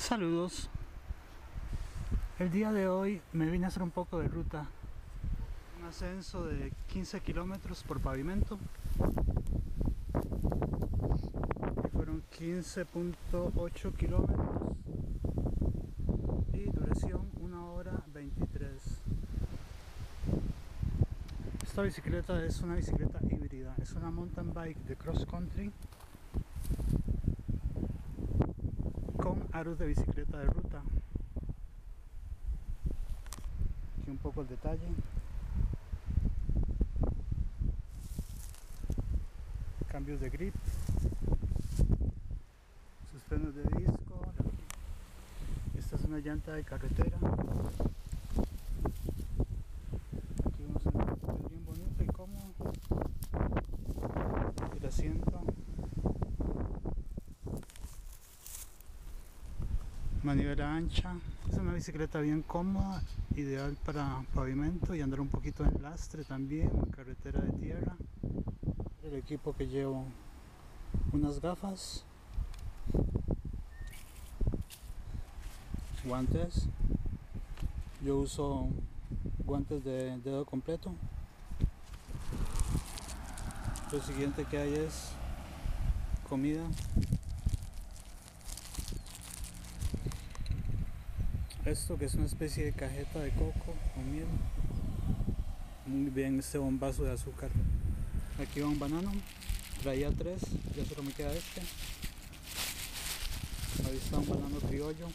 Saludos. El día de hoy me vine a hacer un poco de ruta. Un ascenso de 15 kilómetros por pavimento. Y fueron 15.8 kilómetros. Y duración 1 hora 23. Esta bicicleta es una bicicleta híbrida. Es una mountain bike de cross country con aros de bicicleta de ruta. Aquí un poco el detalle. Cambios de grip, sus frenos de disco. Esta es una llanta de carretera. Aquí vamos a ver bien bonito y cómodo. El asiento, manivela ancha. Es una bicicleta bien cómoda, ideal para pavimento y andar un poquito en lastre también, en carretera de tierra. El equipo que llevo: unas gafas, guantes. Yo uso guantes de dedo completo. Lo siguiente que hay es comida. Esto que es una especie de cajeta de coco con miel. Muy bien, este bombazo de azúcar. Aquí va un banano. Traía 3, ya solo me queda este. Ahí está un banano criollo.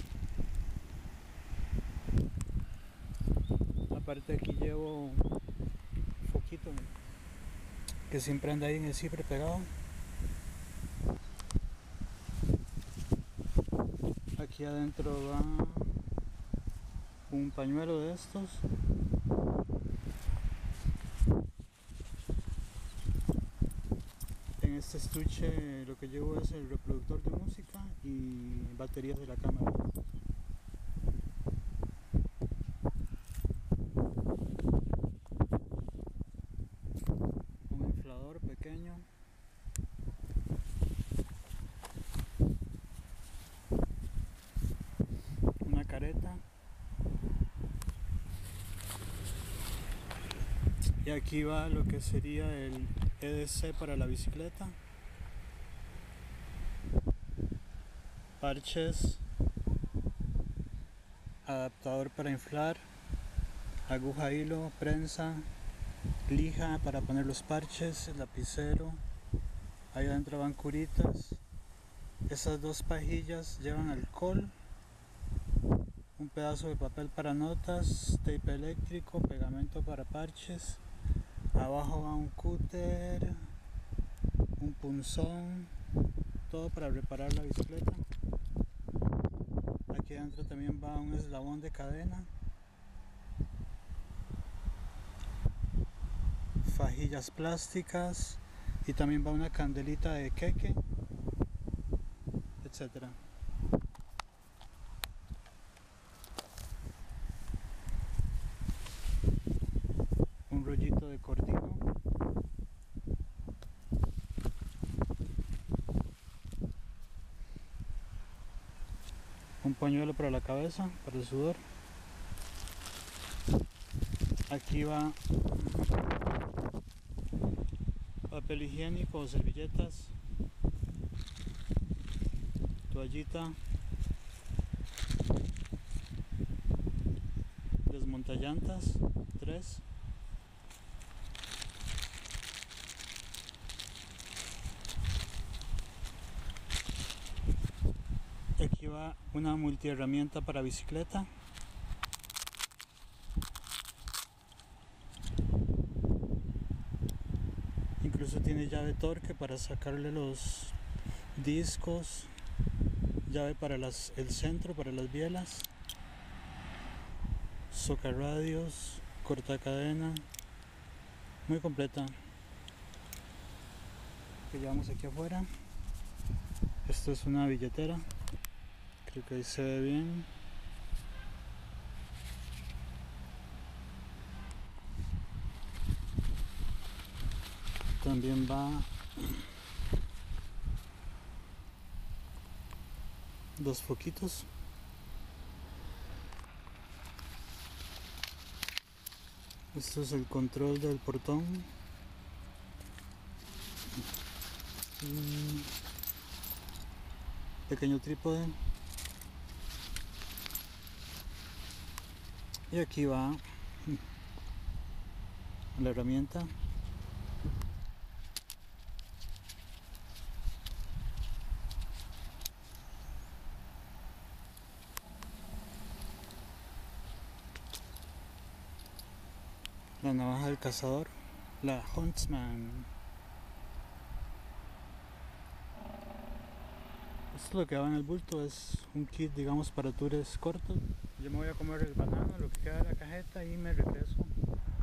Aparte aquí llevo foquito que siempre anda ahí en el cipre pegado. Aquí adentro va un pañuelo de estos. En este estuche lo que llevo es el reproductor de música y baterías de la cámara. Un inflador pequeño. Una careta. Y aquí va lo que sería el EDC para la bicicleta. Parches, adaptador para inflar, aguja, hilo, prensa, lija para poner los parches, lapicero. Ahí adentro van curitas. Esas 2 pajillas llevan alcohol, un pedazo de papel para notas, tape eléctrico, pegamento para parches. Abajo va un cúter, un punzón, todo para reparar la bicicleta. Aquí adentro también va un eslabón de cadena, fajillas plásticas y también va una candelita de queque, etcétera. Un rollito de cordino. Un pañuelo para la cabeza, para el sudor. Aquí va papel higiénico o servilletas, toallita, desmontallantas 3, aquí va una multiherramienta para bicicleta, incluso tiene llave torque para sacarle los discos, llave para el centro, para las bielas, socarradios, cortacadena, muy completa. Que llevamos aquí afuera. Esto es una billetera, creo que ahí se ve bien. También va 2 foquitos. Esto es el control del portón. Un pequeño trípode. Y aquí va la herramienta. La navaja del cazador, la Huntsman. Esto es lo que va en el bulto, es un kit, digamos, para tours cortos. Yo me voy a comer el banano, lo que queda de la cajeta, y me regreso